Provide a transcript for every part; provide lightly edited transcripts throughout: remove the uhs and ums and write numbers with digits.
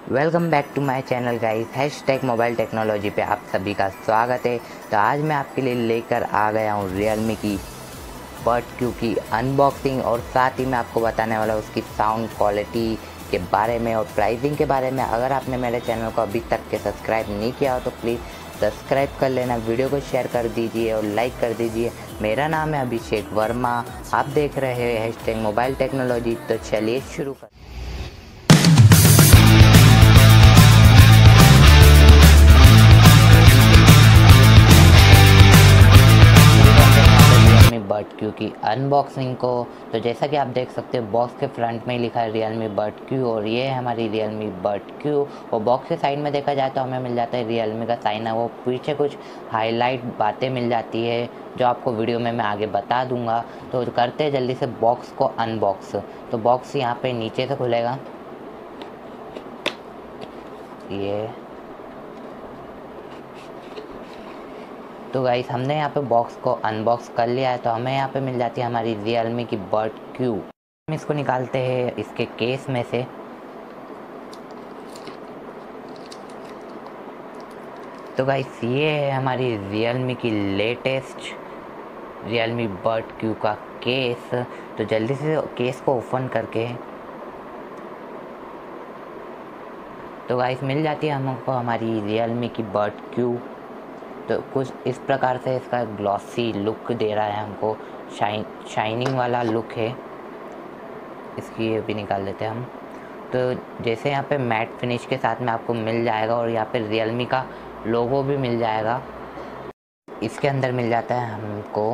Welcome back to my channel guys. Hashtag mobile technology पे आप सभी का स्वागत है। तो आज मैं आपके लिए लेकर आ गया हूँ रियलमी की बड क्यू की अनबॉक्सिंग और साथ ही मैं आपको बताने वाला हूँ उसकी साउंड क्वालिटी के बारे में और प्राइसिंग के बारे में। अगर आपने मेरे चैनल को अभी तक के सब्सक्राइब नहीं किया हो तो प्लीज़ सब्सक्राइब कर लेना, वीडियो को शेयर कर दीजिए और लाइक कर दीजिए। मेरा नाम है अभिषेक वर्मा, आप देख रहे हैं हैशटैग मोबाइल टेक्नोलॉजी। तो चलिए शुरू कर। बड क्यू की अनबॉक्सिंग को तो जैसा कि आप देख सकते हो बॉक्स के फ्रंट में लिखा है रियलमी बड क्यू और ये है हमारी रियलमी बड क्यू। और बॉक्स के साइड में देखा जाए तो हमें मिल जाता है रियलमी का साइन है, वो पीछे कुछ हाईलाइट बातें मिल जाती है जो आपको वीडियो में मैं आगे बता दूंगा। तो करते हैं जल्दी से बॉक्स को अनबॉक्स। तो बॉक्स यहाँ पे नीचे से खुलेगा, ये तो गाइस हमने यहाँ पे बॉक्स को अनबॉक्स कर लिया है। तो हमें यहाँ पे मिल जाती है हमारी रियलमी की बड क्यू। हम इसको निकालते हैं इसके केस में से। तो गाइस ये है हमारी रियलमी की लेटेस्ट रियलमी बड क्यू का केस। तो जल्दी से केस को ओपन करके तो गाइस मिल जाती है हमको हमारी रियलमी की बड क्यू। तो कुछ इस प्रकार से इसका ग्लॉसी लुक दे रहा है हमको, शाइनिंग वाला लुक है इसकी। ये भी निकाल लेते हैं हम। तो जैसे यहाँ पे मैट फिनिश के साथ में आपको मिल जाएगा और यहाँ पे रियलमी का लोगो भी मिल जाएगा। इसके अंदर मिल जाता है हमको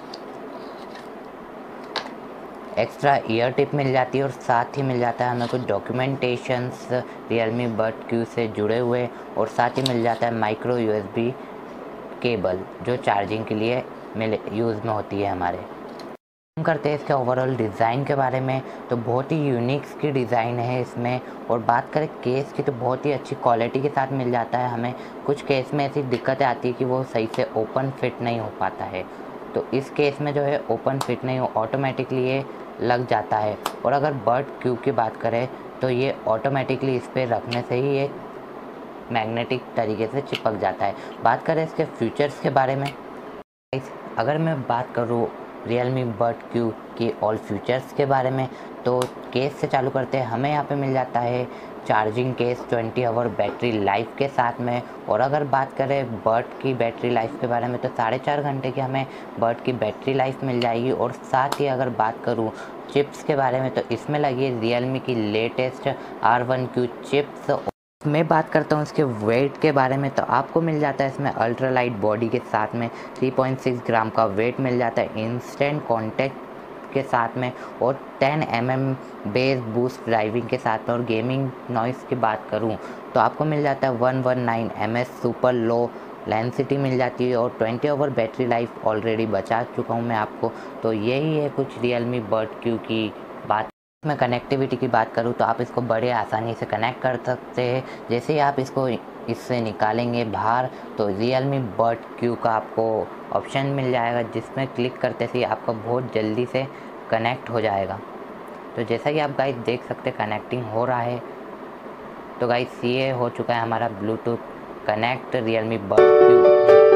एक्स्ट्रा ईयर टिप मिल जाती है और साथ ही मिल जाता है हमें कुछ डॉक्यूमेंटेशंस रियलमी बड क्यू से जुड़े हुए और साथ ही मिल जाता है माइक्रो यूएसबी केबल जो चार्जिंग के लिए यूज़ में होती है हमारे। हम करते हैं इसके ओवरऑल डिज़ाइन के बारे में। तो बहुत ही यूनिक की डिज़ाइन है इसमें। और बात करें केस की तो बहुत ही अच्छी क्वालिटी के साथ मिल जाता है हमें। कुछ केस में ऐसी दिक्कतें आती है कि वो सही से ओपन फिट नहीं हो पाता है, तो इस केस में जो है ओपन फिट नहीं हो, ऑटोमेटिकली ये लग जाता है। और अगर बड क्यू की बात करें तो ये ऑटोमेटिकली इस पर रखने से ही ये मैग्नेटिक तरीके से चिपक जाता है। बात करें इसके फीचर्स के बारे में, अगर मैं बात करूँ रियलमी बड क्यू की ऑल फीचर्स के बारे में तो केस से चालू करते हैं। हमें यहाँ पे मिल जाता है charging case 20 hour battery life के साथ में। और अगर बात करें बड की बैटरी लाइफ के बारे में तो 4.5 घंटे की हमें बड की बैटरी लाइफ मिल जाएगी। और साथ ही अगर बात करूँ चिप्स के बारे में तो इसमें लगी है रियलमी की लेटेस्ट R1Q चिप्स। मैं बात करता हूँ इसके वेट के बारे में तो आपको मिल जाता है इसमें अल्ट्रा लाइट बॉडी के साथ में 3.6 ग्राम का वेट मिल जाता है इंस्टेंट कॉन्टैक्ट के साथ में और 10 mm बेस बूस्ट ड्राइविंग के साथ में। और गेमिंग नॉइस की बात करूँ तो आपको मिल जाता है 119 ms सुपर लो लेंसिटी मिल जाती है और 20 आवर बैटरी लाइफ ऑलरेडी बचा चुका हूँ मैं आपको। तो यही है कुछ रियलमी बड क्यू की बात। मैं कनेक्टिविटी की बात करूँ तो आप इसको बड़े आसानी से कनेक्ट कर सकते हैं। जैसे ही आप इसको इससे निकालेंगे बाहर तो रियलमी बड क्यू का आपको ऑप्शन मिल जाएगा जिसमें क्लिक करते ही आपका बहुत जल्दी से कनेक्ट हो जाएगा। तो जैसा कि आप गाइस देख सकते कनेक्टिंग हो रहा है। तो गाइस ये हो चुका है हमारा Bluetooth connect Realme bud Q.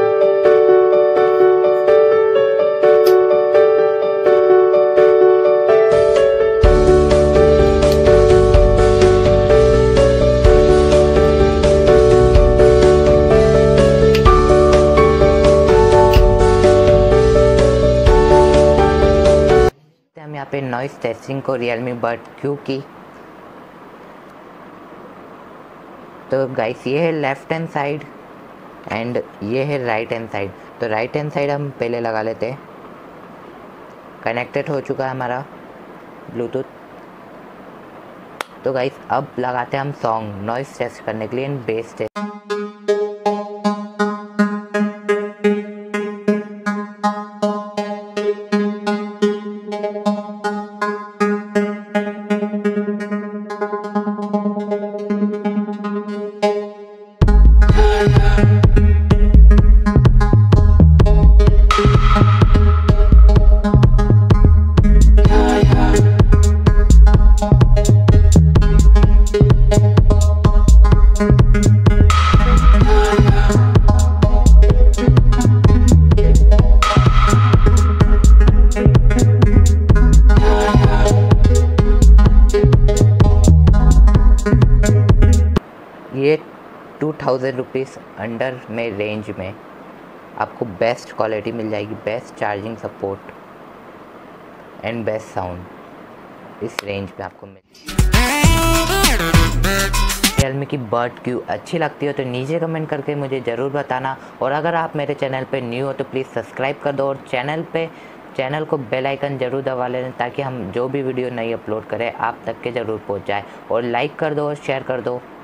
हम यहाँ पे नॉइस टेस्टिंग को रियलमी बड क्यू की। तो गाइस ये है लेफ्ट हैंड साइड एंड ये है राइट हैंड साइड। तो राइट हैंड साइड हम पहले लगा लेते हैं। कनेक्टेड हो चुका है हमारा ब्लूटूथ। तो गाइस अब लगाते हैं हम सॉन्ग नॉइस टेस्ट करने के लिए एंड बेस टेस्ट। ₹2000 अंडर में रेंज में आपको बेस्ट क्वालिटी मिल जाएगी, best charging support and best sound इस रेंज में आपको मिल। रियलमी की बड क्यू अच्छी लगती हो तो नीचे कमेंट करके मुझे ज़रूर बताना, और अगर आप मेरे चैनल पे न्यू हो तो प्लीज़ सब्सक्राइब कर दो और चैनल को बेल आइकन ज़रूर दबा लें ताकि हम जो भी वीडियो नई अपलोड करें आप तक के ज़रूर पहुंच जाए, और लाइक कर दो और शेयर कर दो।